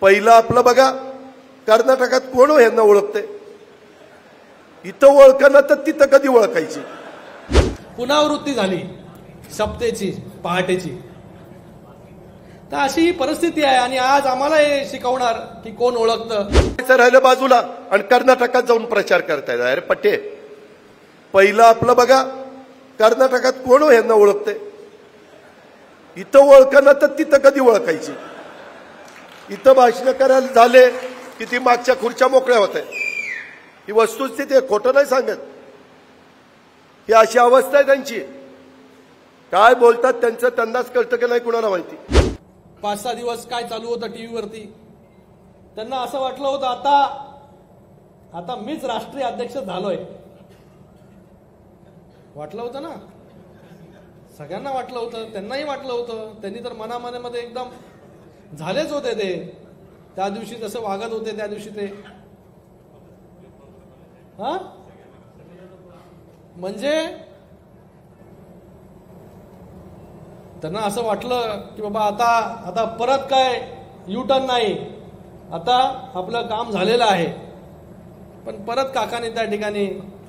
पहिलं आपलं बघा, कर्नाटकात कोण यांना ओळखते? इथं ओळखणं तर तिथं कधी ओळखायची? पुनरावृत्ती झाली सप्तेची पहाटेची। तर अशी ही परिस्थिती आहे आणि आज आम्हाला हे शिकवणार की कोण ओळखतं। राहिलं बाजूला आणि कर्नाटकात जाऊन प्रचार करतायत। अरे पट्टे, पहिलं आपलं बघा, कर्नाटकात कोण यांना ओळखते? इथं ओळखणं तर तिथं कधी ओळखायची? इथं भाषण करायला झाले की ती मागच्या खुर्च्या मोकळ्या होत आहे। ही वस्तुस्थिती आहे, खोटं नाही सांगत। ही अशी अवस्था आहे त्यांची। काय बोलतात त्यांचं त्यांनाच कळतं की नाही कुणाला माहिती। 5-6 दिवस काय चालू होतं टीव्हीवरती, त्यांना असं वाटलं होतं आता मीच राष्ट्रीय अध्यक्ष झालोय। वाटलं होतं ना, सगळ्यांना वाटलं होतं, त्यांनाही वाटलं होतं। त्यांनी तर मनामध्ये एकदम झालेच होते ते। त्या दिवशी जसं वागत होते त्या दिवशी ते म्हणजे त्यांना असं वाटलं की बाबा आता परत काय युटर्न नाही, आता आपलं काम झालेलं आहे। पण परत काकाने त्या ठिकाणी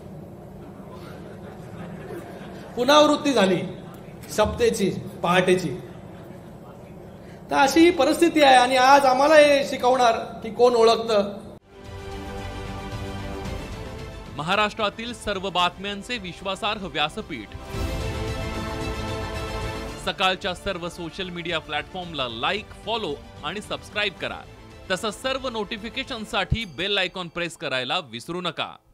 पुनरावृत्ती झाली सप्तेची पहाटेची। तर अशी ही परिस्थिती आहे आणि आज आम्हाला हे शिकवणार की कोण ओळखतं। महाराष्ट्रातील सर्व बातम्यांचे विश्वासार्ह व्यासपीठ, सकाळच्या सर्व सोशल मीडिया प्लॅटफॉर्मला लाईक, फॉलो आणि सबस्क्राईब करा। तसंच सर्व नोटिफिकेशनसाठी बेल आयकॉन प्रेस करायला विसरू नका।